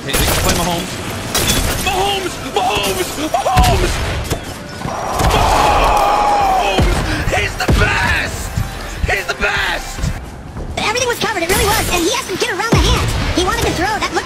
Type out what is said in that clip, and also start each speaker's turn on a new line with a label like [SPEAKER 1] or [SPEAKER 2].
[SPEAKER 1] Okay, they can play Mahomes. Mahomes! Mahomes! Mahomes! Mahomes! He's the best! He's the best!
[SPEAKER 2] Everything was covered, it really was, and he has to get around the hands. He wanted to throw, that looked